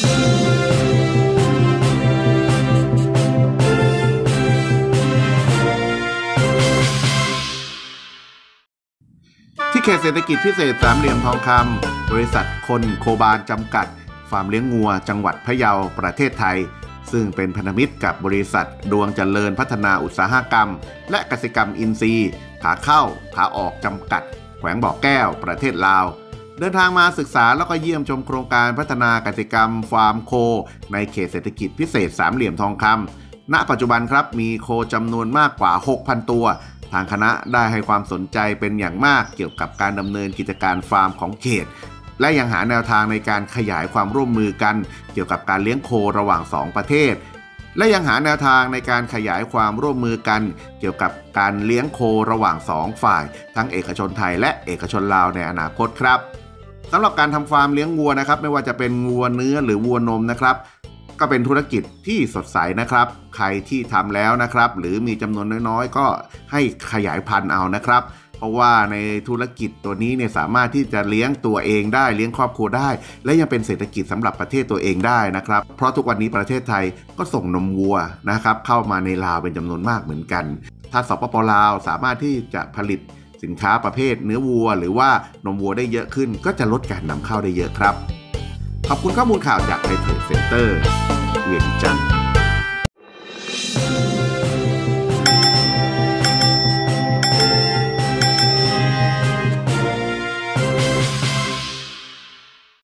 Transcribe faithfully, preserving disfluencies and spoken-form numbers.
ที่เขตเศรษฐกิจพิเศษสามเหลี่ยมทองคำบริษัทคนโคบาลจำกัดฟาร์มเลี้ยงงัวจังหวัดพะเยาประเทศไทยซึ่งเป็นพันธมิตรกับบริษัทดวงเจริญพัฒนาอุตสาหกรรมและกสิกรรมอินทรีย์ขาเข้าขาออกจำกัดแขวงบ่อแก้วประเทศลาวเดินทางมาศึกษาแล้วก็เยี่ยมชมโครงการพัฒนากสิกรรมฟาร์มโคในเขตเศรษฐกิจพิเศษสามเหลี่ยมทองคำณปัจจุบันครับมีโคจำนวนมากกว่า หกพัน ตัวทางคณะได้ให้ความสนใจเป็นอย่างมากเกี่ยวกับการดำเนินกิจการฟาร์มของเขตและยังหาแนวทางในการขยายความร่วมมือกันเกี่ยวกับการเลี้ยงโคระหว่างสองประเทศและยังหาแนวทางในการขยายความร่วมมือกันเกี่ยวกับการเลี้ยงโคระหว่างสองฝ่ายทั้งเอกชนไทยและเอกชนลาวในอนาคตครับสำหรับการทำฟาร์มเลี้ยงวัวนะครับไม่ว่าจะเป็นวัวเนื้อหรือวัวนมนะครับก็เป็นธุรกิจที่สดใสนะครับใครที่ทำแล้วนะครับหรือมีจำนวนน้อยๆก็ให้ขยายพันธุ์เอานะครับเพราะว่าในธุรกิจตัวนี้เนี่ยสามารถที่จะเลี้ยงตัวเองได้เลี้ยงครอบครัวได้และยังเป็นเศรษฐกิจสำหรับประเทศตัวเองได้นะครับเพราะทุกวันนี้ประเทศไทยก็ส่งนมวัวนะครับเข้ามาในลาวเป็นจำนวนมากเหมือนกันถ้าสปป.ลาวสามารถที่จะผลิตสินค้าประเภทเนื้อวัวหรือว่านมวัวได้เยอะขึ้นก็จะลดการนำเข้าได้เยอะครับขอบคุณข้อมูลข่าวจากไทยเทรดเซ็นเตอร์